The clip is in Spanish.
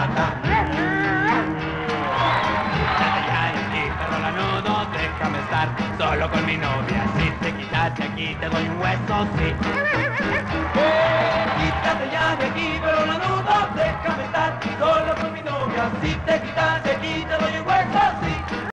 rata. Quítate ya el perro lanudo, déjame estar solo con mi novia. Si te quitas de aquí te doy un hueso, sí. Quítate ya